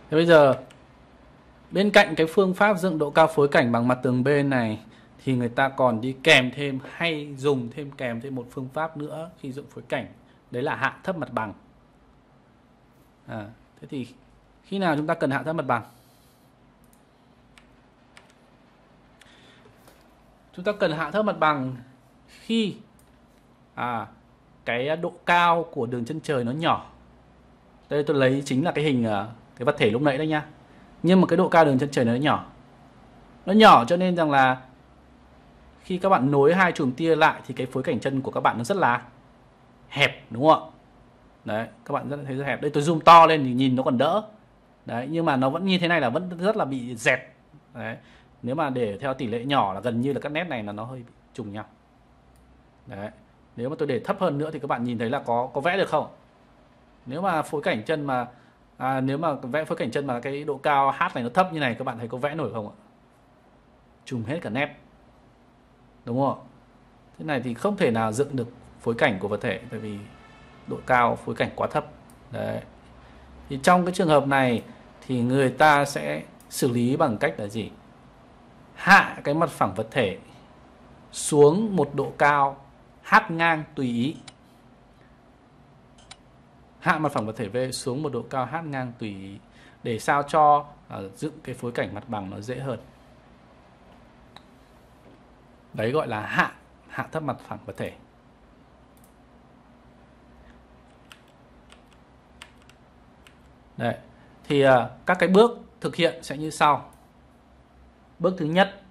Thế bây giờ bên cạnh cái phương pháp dựng độ cao phối cảnh bằng mặt tường bên này thì người ta còn đi kèm thêm hay dùng thêm kèm thêm một phương pháp nữa khi dựng phối cảnh, đấy là hạ thấp mặt bằng. Thế thì khi nào chúng ta cần hạ thấp mặt bằng? Chúng ta cần hạ thấp mặt bằng khi cái độ cao của đường chân trời nó nhỏ. Đây tôi lấy chính là cái hình cái vật thể lúc nãy đấy nhá. Nhưng mà cái độ cao đường chân trời nó nhỏ. Nó nhỏ cho nên rằng là khi các bạn nối hai chùm tia lại thì cái phối cảnh chân của các bạn nó rất là hẹp, đúng không ạ? Đấy, các bạn thấy rất hẹp. Đây tôi zoom to lên thì nhìn nó còn đỡ. Đấy, nhưng mà nó vẫn như thế này là vẫn rất là bị dẹt. Đấy. Nếu mà để theo tỷ lệ nhỏ là gần như là các nét này là nó hơi bị trùng nhau. Đấy. Nếu mà tôi để thấp hơn nữa thì các bạn nhìn thấy là có vẽ được không? Nếu mà phối cảnh chân mà nếu mà vẽ phối cảnh chân mà cái độ cao H này nó thấp như này, các bạn thấy có vẽ nổi không ạ? Trùng hết cả nét. Đúng không? Thế này thì không thể nào dựng được phối cảnh của vật thể, tại vì độ cao phối cảnh quá thấp. Đấy. Thì trong cái trường hợp này thì người ta sẽ xử lý bằng cách là gì? Hạ cái mặt phẳng vật thể xuống một độ cao H ngang tùy ý. Hạ mặt phẳng vật thể V xuống một độ cao H ngang tùy ý để sao cho dựng cái phối cảnh mặt bằng nó dễ hơn. Đấy gọi là hạ thấp mặt phẳng vật thể. Đấy. Thì các cái bước thực hiện sẽ như sau. Bước thứ nhất,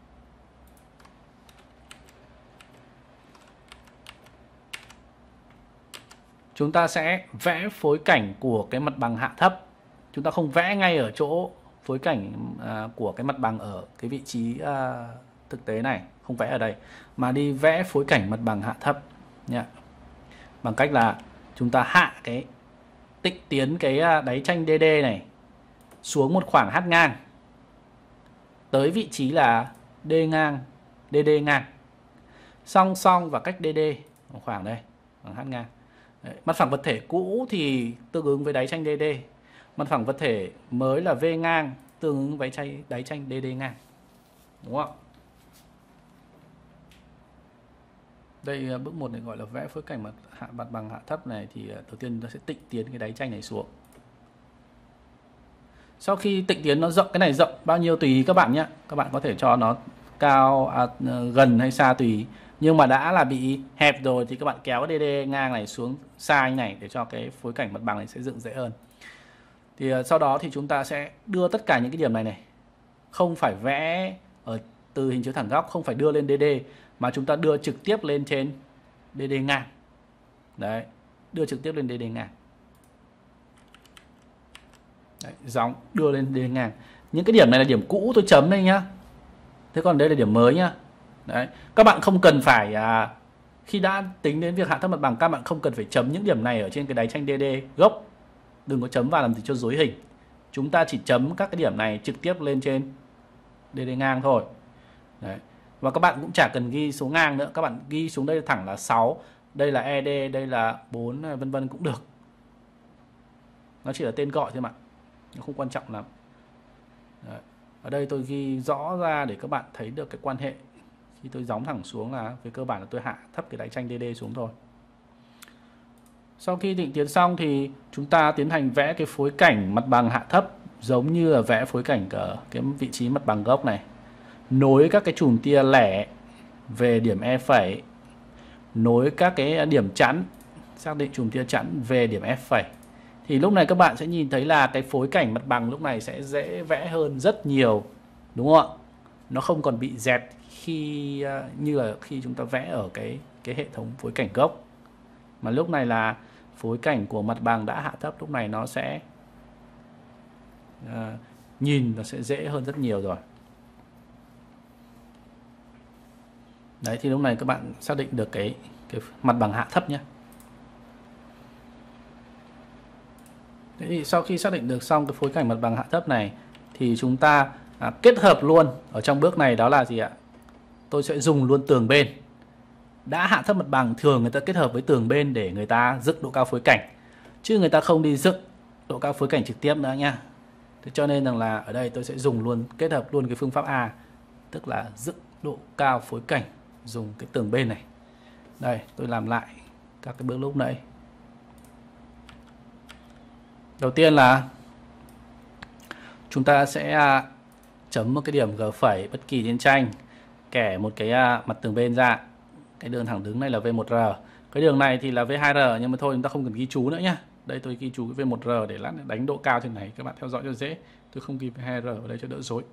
chúng ta sẽ vẽ phối cảnh của cái mặt bằng hạ thấp. Chúng ta không vẽ ngay ở chỗ phối cảnh của cái mặt bằng ở cái vị trí thực tế này, không vẽ ở đây, mà đi vẽ phối cảnh mặt bằng hạ thấp nhá. Bằng cách là chúng ta hạ cái tịnh tiến cái đáy tranh DD này xuống một khoảng H ngang tới vị trí là D ngang, DD ngang, song song và cách DD khoảng đây, khoảng H ngang. Đấy, mặt phẳng vật thể cũ thì tương ứng với đáy tranh DD. Mặt phẳng vật thể mới là V ngang tương ứng với đáy tranh DD ngang. Đúng không? Đây bước 1 này gọi là vẽ phối cảnh mặt bằng hạ thấp này, thì đầu tiên chúng ta sẽ tịnh tiến cái đáy tranh này xuống. Sau khi tịnh tiến nó rộng, cái này rộng bao nhiêu tùy ý các bạn nhé. Các bạn có thể cho nó cao gần hay xa tùy ý. Nhưng mà đã là bị hẹp rồi thì các bạn kéo cái DD ngang này xuống xa như này để cho cái phối cảnh mặt bằng này sẽ dựng dễ hơn. Thì sau đó thì chúng ta sẽ đưa tất cả những cái điểm này không phải vẽ ở từ hình chiếu thẳng góc, không phải đưa lên DD, mà chúng ta đưa trực tiếp lên trên DD ngang. Đấy, đưa trực tiếp lên DD ngang. Đấy, gióng đưa lên DD ngang. Những cái điểm này là điểm cũ tôi chấm đây nhá. Thế còn đây là điểm mới nhá. Đấy, các bạn không cần phải khi đã tính đến việc hạ thấp mặt bằng, các bạn không cần phải chấm những điểm này ở trên cái đáy tranh DD gốc. Đừng có chấm vào làm gì cho rối hình. Chúng ta chỉ chấm các cái điểm này trực tiếp lên trên DD ngang thôi. Đấy. Và các bạn cũng chả cần ghi số ngang nữa, các bạn ghi xuống đây thẳng là 6, đây là ED, đây là 4 vân vân cũng được. Nó chỉ là tên gọi thôi mà, nó không quan trọng lắm. Đấy. Ở đây tôi ghi rõ ra để các bạn thấy được cái quan hệ. Khi tôi gióng thẳng xuống là về cơ bản là tôi hạ thấp cái đáy tranh DD xuống thôi. Sau khi định tiến xong thì chúng ta tiến hành vẽ cái phối cảnh mặt bằng hạ thấp giống như là vẽ phối cảnh ở cái vị trí mặt bằng gốc này. Nối các cái chùm tia lẻ về điểm E phẩy, nối các cái điểm chắn, xác định chùm tia chắn về điểm F phẩy. Thì lúc này các bạn sẽ nhìn thấy là cái phối cảnh mặt bằng lúc này sẽ dễ vẽ hơn rất nhiều, đúng không ạ? Nó không còn bị dẹt như là khi chúng ta vẽ ở cái hệ thống phối cảnh gốc. Mà lúc này là phối cảnh của mặt bằng đã hạ thấp, lúc này nó sẽ nhìn nó sẽ dễ hơn rất nhiều rồi. Đấy, thì lúc này các bạn xác định được cái mặt bằng hạ thấp nhé. Thế thì sau khi xác định được xong cái phối cảnh mặt bằng hạ thấp này thì chúng ta kết hợp luôn ở trong bước này, đó là gì ạ? Tôi sẽ dùng luôn tường bên. Đã hạ thấp mặt bằng thường người ta kết hợp với tường bên để người ta dựng độ cao phối cảnh, chứ người ta không đi dựng độ cao phối cảnh trực tiếp nữa nha. Thế cho nên rằng là ở đây tôi sẽ dùng luôn, kết hợp luôn cái phương pháp A, tức là dựng độ cao phối cảnh dùng cái tường bên này. Đây, tôi làm lại các cái bước lúc nãy. Đầu tiên là chúng ta sẽ chấm một cái điểm G phẩy bất kỳ trên tranh, kẻ một cái mặt tường bên ra. Cái đường thẳng đứng này là V1R. Cái đường này thì là V2R, nhưng mà thôi chúng ta không cần ghi chú nữa nhá. Đây tôi ghi chú cái V1R để lát đánh độ cao trên này, các bạn theo dõi cho dễ. Tôi không ghi V2R ở đây cho đỡ rối.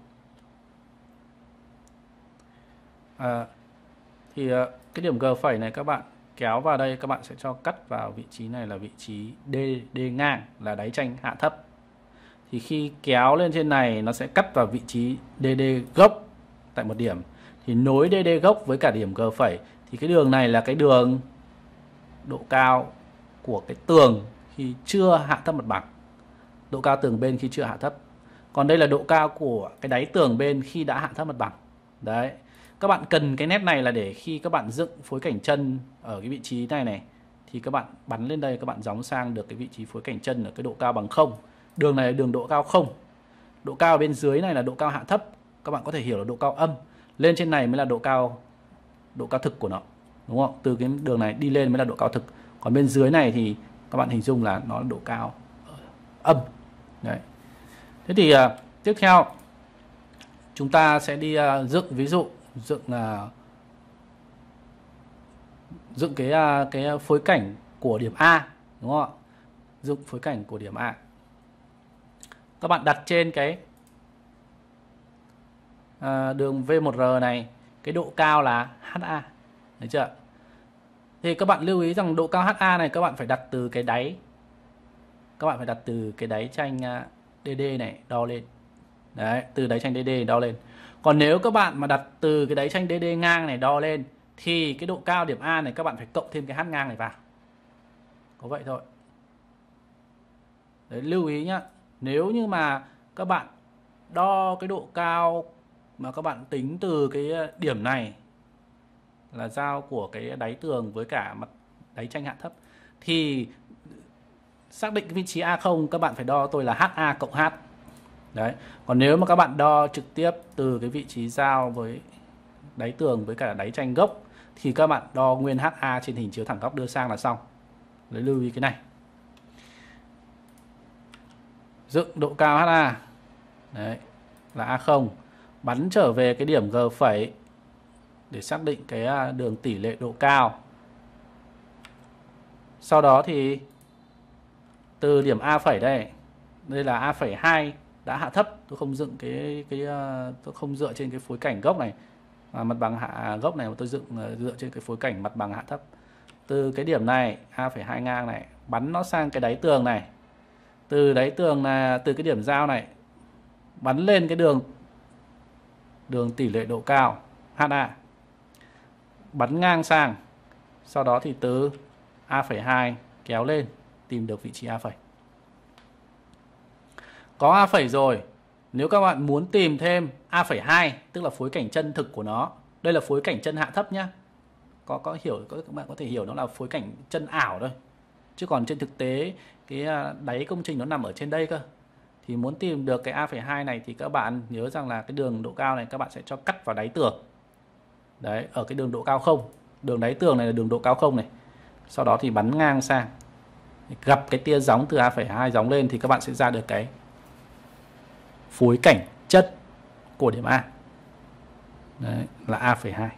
Cái điểm G phẩy này các bạn kéo vào đây, các bạn sẽ cho cắt vào vị trí này là vị trí D ngang, là đáy tranh hạ thấp. Thì khi kéo lên trên này nó sẽ cắt vào vị trí DD gốc tại một điểm. Thì nối DD gốc với cả điểm G phẩy thì cái đường này là cái đường độ cao của cái tường khi chưa hạ thấp mặt bằng. Độ cao tường bên khi chưa hạ thấp. Còn đây là độ cao của cái đáy tường bên khi đã hạ thấp mặt bằng. Đấy. Các bạn cần cái nét này là để khi các bạn dựng phối cảnh chân ở cái vị trí này này thì các bạn bắn lên đây, các bạn gióng sang được cái vị trí phối cảnh chân ở cái độ cao bằng 0. Đường này là đường độ cao 0. Độ cao bên dưới này là độ cao hạ thấp. Các bạn có thể hiểu là độ cao âm. Lên trên này mới là độ cao thực của nó. Đúng không? Từ cái đường này đi lên mới là độ cao thực. Còn bên dưới này thì các bạn hình dung là nó là độ cao âm. Đấy. Thế thì tiếp theo chúng ta sẽ đi dựng, ví dụ dựng cái phối cảnh của điểm A, đúng không ạ? Dựng phối cảnh của điểm A. Các bạn đặt trên cái đường V1R này, cái độ cao là HA. Đấy chưa? Thì các bạn lưu ý rằng độ cao HA này các bạn phải đặt từ cái đáy. Các bạn phải đặt từ cái đáy tranh DD này đo lên. Đấy, từ đáy tranh DD đo lên. Còn nếu các bạn mà đặt từ cái đáy tranh DD ngang này đo lên thì cái độ cao điểm A này các bạn phải cộng thêm cái H ngang này vào. Có vậy thôi. Đấy, lưu ý nhá. Nếu như mà các bạn đo cái độ cao mà các bạn tính từ cái điểm này là giao của cái đáy tường với cả mặt đáy tranh hạ thấp thì xác định cái vị trí A0 các bạn phải đo tôi là HA cộng H. Đấy. Còn nếu mà các bạn đo trực tiếp từ cái vị trí giao với đáy tường với cả đáy tranh gốc thì các bạn đo nguyên HA trên hình chiếu thẳng góc đưa sang là xong. Đấy, lưu ý cái này. Dựng độ cao HA. Đấy, là A0. Bắn trở về cái điểm G phẩy để xác định cái đường tỷ lệ độ cao. Sau đó thì từ điểm A phẩy đây là A phẩy 2 đã hạ thấp, tôi không dựng tôi không dựa trên cái phối cảnh gốc này mà mặt bằng hạ gốc này mà tôi dựng dựa trên cái phối cảnh mặt bằng hạ thấp. Từ cái điểm này A phẩy 2 ngang này bắn nó sang cái đáy tường này. Từ đáy tường là từ cái điểm giao này bắn lên cái đường tỷ lệ độ cao HA. Bắn ngang sang. Sau đó thì từ A phẩy 2 kéo lên tìm được vị trí A phẩy. Có A phẩy rồi, nếu các bạn muốn tìm thêm A phẩy 2 tức là phối cảnh chân thực của nó. Đây là phối cảnh chân hạ thấp nhá. Các bạn có thể hiểu nó là phối cảnh chân ảo thôi. Chứ còn trên thực tế cái đáy công trình nó nằm ở trên đây cơ. Thì muốn tìm được cái A phẩy 2 này thì các bạn nhớ rằng là cái đường độ cao này các bạn sẽ cho cắt vào đáy tường. Đấy, ở cái đường độ cao 0. Đường đáy tường này là đường độ cao 0 này. Sau đó thì bắn ngang sang. Gặp cái tia gióng từ A phẩy 2 gióng lên thì các bạn sẽ ra được cái phối cảnh chất của điểm A. Đấy, là A phẩy 2.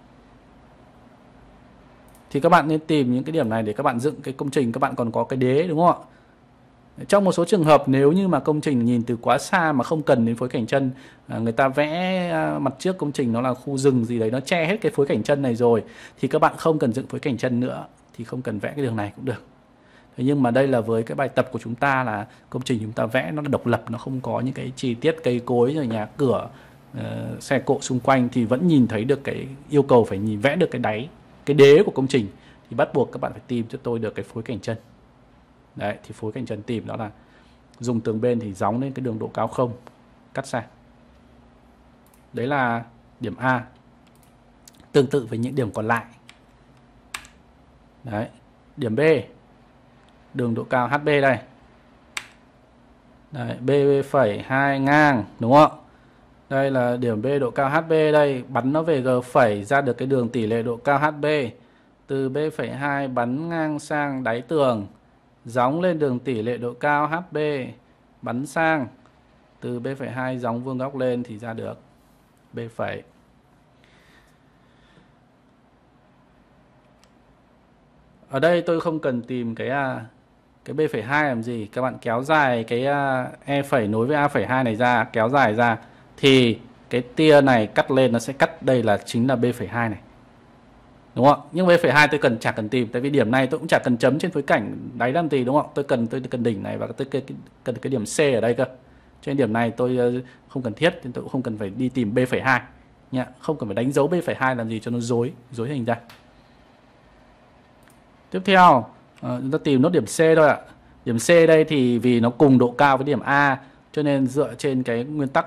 Thì các bạn nên tìm những cái điểm này để các bạn dựng cái công trình các bạn còn có cái đế, đúng không ạ? Trong một số trường hợp nếu như mà công trình nhìn từ quá xa mà không cần đến phối cảnh chân, người ta vẽ mặt trước công trình nó là khu rừng gì đấy, nó che hết cái phối cảnh chân này rồi thì các bạn không cần dựng phối cảnh chân nữa, thì không cần vẽ cái đường này cũng được. Thế nhưng mà đây là với cái bài tập của chúng ta là công trình chúng ta vẽ nó là độc lập, nó không có những cái chi tiết cây cối rồi nhà cửa, xe cộ xung quanh thì vẫn nhìn thấy được cái yêu cầu phải nhìn vẽ được cái đáy, cái đế của công trình thì bắt buộc các bạn phải tìm cho tôi được cái phối cảnh chân. Đấy, thì phối cảnh chân tìm đó là dùng tường bên thì gióng lên cái đường độ cao 0 cắt sang. Đấy là điểm A. Tương tự với những điểm còn lại. Đấy, điểm B. Đường độ cao HB đây. Đấy, B phẩy 2 ngang đúng không? Đây là điểm B độ cao HB đây, bắn nó về G phẩy ra được cái đường tỷ lệ độ cao HB. Từ B phẩy 2 bắn ngang sang đáy tường, gióng lên đường tỷ lệ độ cao HB, bắn sang. Từ B phẩy 2 gióng vuông góc lên thì ra được B phẩy. Ở đây tôi không cần tìm cái B phẩy 2 làm gì. Các bạn kéo dài cái E phẩy nối với A phẩy 2 này ra, kéo dài ra thì cái tia này cắt lên nó sẽ cắt đây là chính là B phẩy 2 này. Đúng không? Nhưng B phẩy 2 tôi chả cần tìm, tại vì điểm này tôi cũng chả cần chấm trên phối cảnh đáy làm gì đúng không? Tôi cần đỉnh này và tôi cần cái điểm C ở đây cơ. Trên điểm này tôi không cần thiết nên tôi cũng không cần phải đi tìm B phẩy 2 nha, không cần phải đánh dấu B phẩy 2 làm gì cho nó rối hình ra. Tiếp theo chúng ta tìm nốt điểm C thôi ạ. Điểm C đây thì vì nó cùng độ cao với điểm A cho nên dựa trên cái nguyên tắc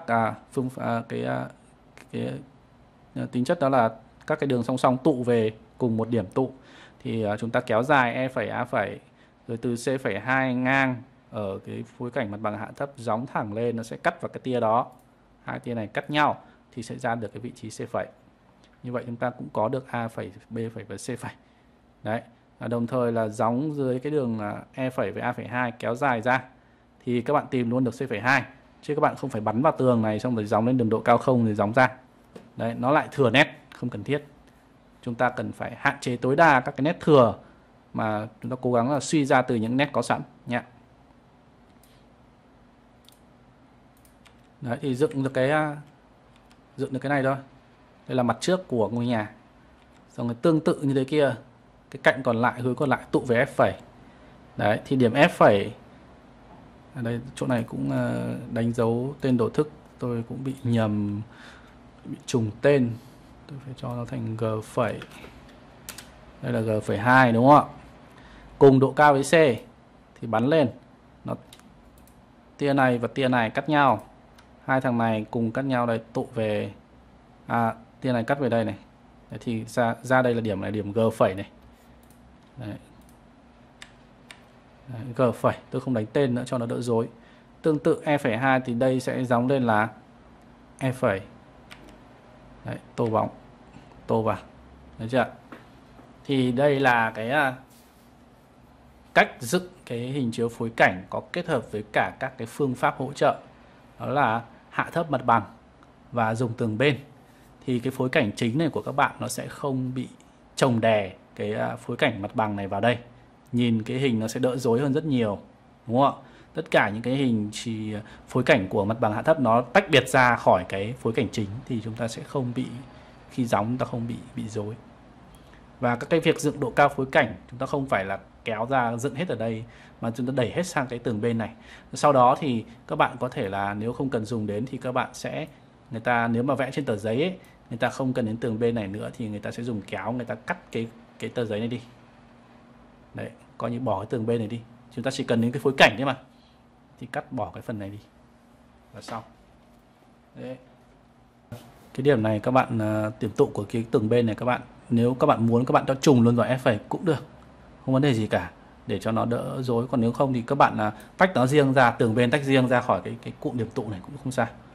tính chất đó là các cái đường song song tụ về cùng một điểm tụ thì chúng ta kéo dài E phẩy A phẩy rồi từ C phẩy 2 ngang ở cái phối cảnh mặt bằng hạ thấp gióng thẳng lên, nó sẽ cắt vào cái tia đó. Hai tia này cắt nhau thì sẽ ra được cái vị trí C phẩy. Như vậy chúng ta cũng có được A phẩy, B phẩy và C phẩy. Đấy. Đồng thời là gióng dưới cái đường E phẩy với A phẩy 2 kéo dài ra thì các bạn tìm luôn được C phẩy 2, chứ các bạn không phải bắn vào tường này xong rồi gióng lên đường độ cao không rồi gióng ra. Đấy, nó lại thừa nét không cần thiết. Chúng ta cần phải hạn chế tối đa các cái nét thừa mà chúng ta cố gắng là suy ra từ những nét có sẵn nhé. Đấy thì dựng được cái này thôi. Đây là mặt trước của ngôi nhà. Xong rồi tương tự như thế kia, cái cạnh còn lại, hướng còn lại tụ về F phẩy. Đấy thì điểm F phẩy ở đây, chỗ này cũng đánh dấu tên đồ thức tôi cũng bị nhầm, bị trùng tên. Tôi phải cho nó thành G phẩy. Đây là G phẩy 2 đúng không ạ? Cùng độ cao với C thì bắn lên, nó tia này và tia này cắt nhau. Hai thằng này cùng cắt nhau đây, tụ về tia này cắt về đây này. Đấy thì ra đây là điểm này, điểm G phẩy này. Đấy. Đấy, G phẩy, tôi không đánh tên nữa cho nó đỡ rối. Tương tự E phẩy 2 thì đây sẽ gióng lên là E phẩy. Đấy, tô bóng, tô vào. Đấy chưa? Thì đây là cái cách dựng cái hình chiếu phối cảnh có kết hợp với cả các cái phương pháp hỗ trợ. Đó là hạ thấp mặt bằng và dùng tường bên. Thì cái phối cảnh chính này của các bạn nó sẽ không bị chồng đè cái phối cảnh mặt bằng này vào đây. Nhìn cái hình nó sẽ đỡ rối hơn rất nhiều, đúng không ạ? Tất cả những cái hình chỉ phối cảnh của mặt bằng hạ thấp nó tách biệt ra khỏi cái phối cảnh chính thì chúng ta sẽ không bị, khi gióng chúng ta không bị rối. Và các cái việc dựng độ cao phối cảnh chúng ta không phải là kéo ra dựng hết ở đây mà chúng ta đẩy hết sang cái tường bên này. Sau đó thì các bạn có thể là nếu không cần dùng đến thì các bạn sẽ, người ta nếu mà vẽ trên tờ giấy ấy, người ta không cần đến tường bên này nữa thì người ta sẽ dùng kéo, người ta cắt cái tờ giấy này đi. Đấy, coi như bỏ cái tường bên này đi. Chúng ta chỉ cần đến cái phối cảnh thôi mà. Thì cắt bỏ cái phần này đi là xong. Đấy. Cái điểm này các bạn điểm tụ của cái tường bên này các bạn, nếu các bạn muốn các bạn cho trùng luôn vào F phẩy cũng được, không vấn đề gì cả, để cho nó đỡ rối. Còn nếu không thì các bạn tách nó riêng ra, tường bên tách riêng ra khỏi cái cụm điểm tụ này cũng không sao.